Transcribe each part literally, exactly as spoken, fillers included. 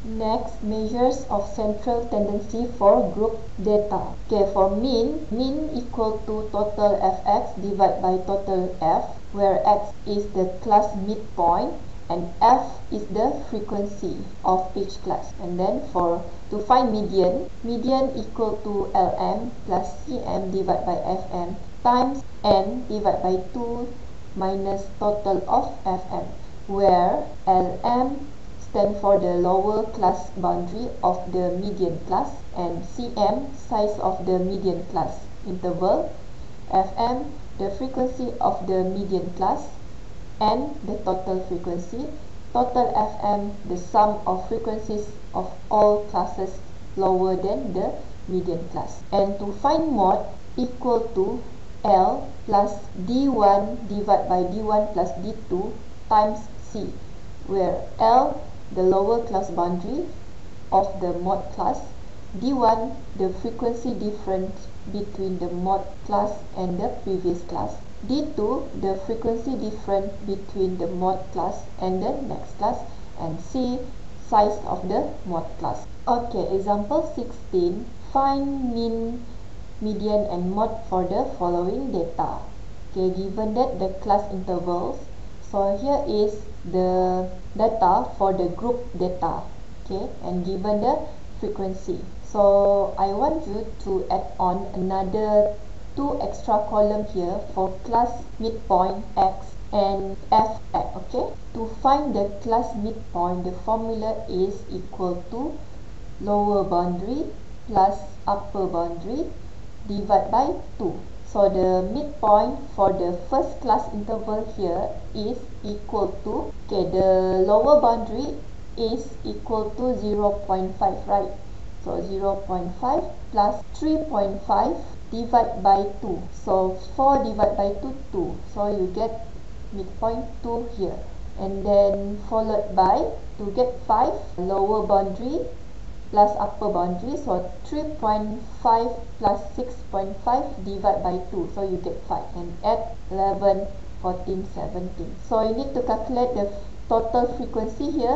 Next, measures of central tendency for group data. Okay, for mean, mean equal to total fx divided by total f, where x is the class midpoint and f is the frequency of each class. And then for to find median, median equal to Lm plus Cm divided by Fm times n divided by two minus total of Fm, where Lm stand for the lower class boundary of the median class and Cm size of the median class interval, Fm the frequency of the median class, and the total frequency, total Fm the sum of frequencies of all classes lower than the median class. And to find mod equal to L plus d one divided by d one plus d two times C, where L the lower class boundary of the mod class, d one the frequency difference between the mod class and the previous class, d two the frequency difference between the mod class and the next class, and C size of the mod class. Okay, example sixteen, find mean, median and mod for the following data. Okay, given that the class intervals, so here is the data for the group data, okay, and given the frequency. So I want you to add on another two extra column here for class midpoint x and fx. Okay, to find the class midpoint, the formula is equal to lower boundary plus upper boundary divided by two. So the midpoint for the first class interval here is equal to, okay, the lower boundary is equal to zero point five, right? So zero point five plus three point five divided by two. So four divided by two, two. So you get midpoint two here. And then followed by, to get five, lower boundary plus upper boundary, so three point five plus six point five divided by two, so you get five, and add eleven, fourteen, seventeen. So you need to calculate the total frequency here,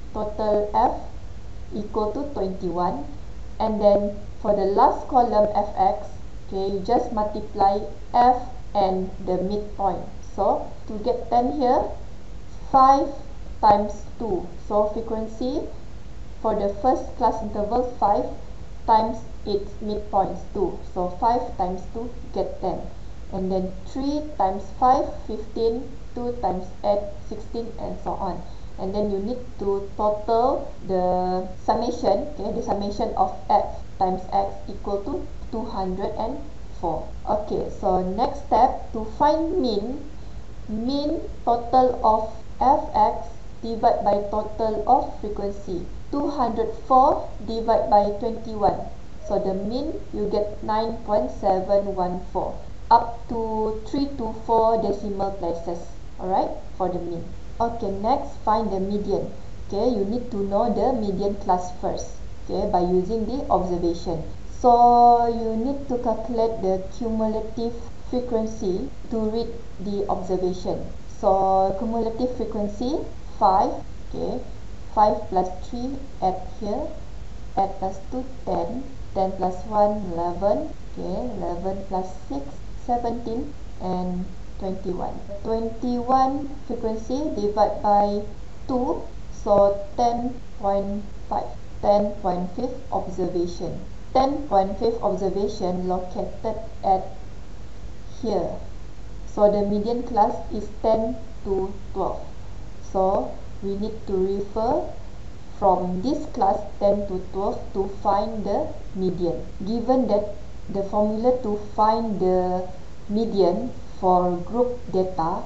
total F equal to twenty-one, and then for the last column fx, okay, you just multiply F and the midpoint. So to get ten here, five times two, so frequency for the first class interval five times its midpoints two, so five times two get ten, and then three times five, fifteen, two times eight, sixteen, and so on. And then you need to total the summation, okay, the summation of f times x equal to two hundred four. Okay, so next step, to find mean, mean total of fx divided by total of frequency. Two hundred four divided by twenty-one, so the mean you get nine point seven one four, up to three to four decimal places, alright, for the mean. Okay, next find the median. Okay, you need to know the median class first, okay, by using the observation. So you need to calculate the cumulative frequency to read the observation. So cumulative frequency five, okay, five plus three, add here, add plus two, ten, ten plus one, eleven, okay, eleven plus six, seventeen, and twenty-one. twenty-one frequency divided by two, so ten point five, ten point five observation. ten point five observation located at here. So the median class is ten to twelve. So we need to refer from this class ten to twelve to find the median. Given that the formula to find the median for group data,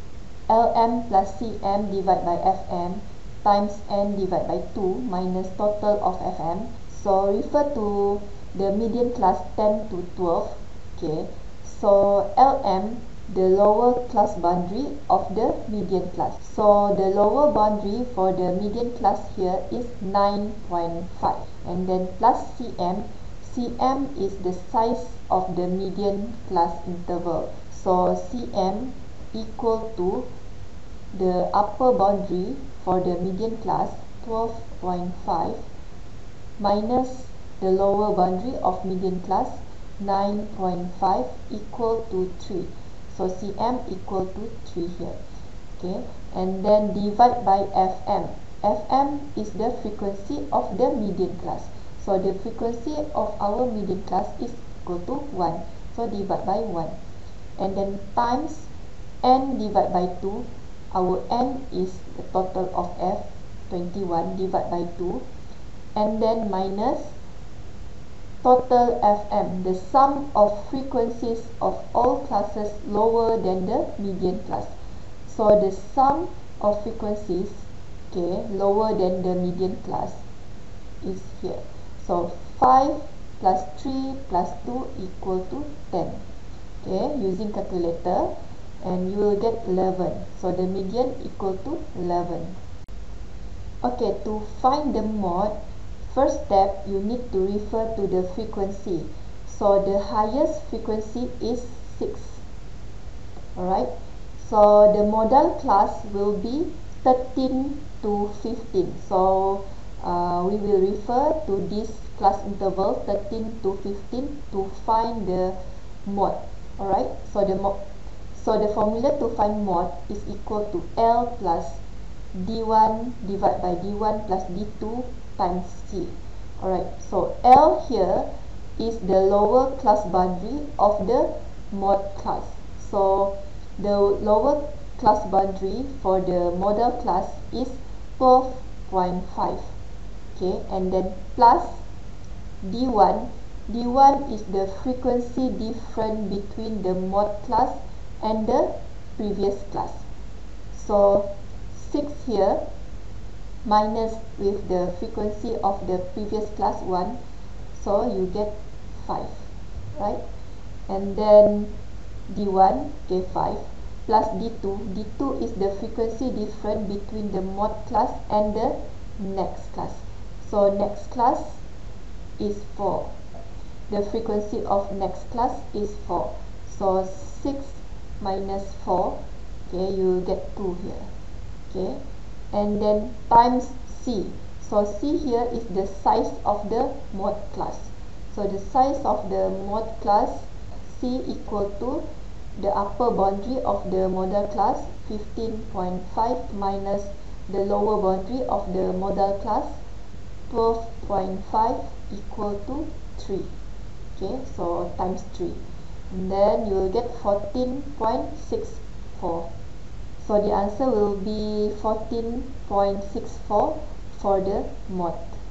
Lm plus Cm divided by Fm times n divided by two minus total of Fm. So refer to the median class ten to twelve. Okay, so Lm the lower class boundary of the median class. So the lower boundary for the median class here is nine point five, and then plus Cm. Cm is the size of the median class interval. So Cm equal to the upper boundary for the median class twelve point five minus the lower boundary of median class nine point five equal to three. So C M equal to three here. Okay, and then divide by F M. F M is the frequency of the median class. So the frequency of our median class is equal to one. So divide by one. And then times N divided by two. Our N is the total of F, twenty-one, divided by two. And then minus total F M, the sum of frequencies of all classes lower than the median class. So the sum of frequencies, okay, lower than the median class is here. So five plus three plus two equal to ten. Okay, using calculator, and you will get eleven. So the median equal to eleven. Okay, to find the mode, first step you need to refer to the frequency. So the highest frequency is six. Alright, so the modal class will be thirteen to fifteen. So uh, we will refer to this class interval thirteen to fifteen to find the mode. Alright, so the mode so the formula to find mode is equal to L plus D one divided by D one plus D two times C. Alright, so L here is the lower class boundary of the mode class. So the lower class boundary for the modal class is twelve point five. Okay, and then plus D one. D one is the frequency difference between the mode class and the previous class. So six here minus with the frequency of the previous class one, so you get five, right? And then D one, okay, five, plus D two. D two is the frequency difference between the mode class and the next class. So next class is four. The frequency of next class is four. So six minus four, okay, you get two here. Okay, and then times C. So C here is the size of the mode class. So the size of the mode class, C equal to the upper boundary of the modal class, fifteen point five, minus the lower boundary of the modal class, twelve point five, equal to three. Okay, so times three. And then you will get fourteen point six four. So the answer will be fourteen point six four for the mode.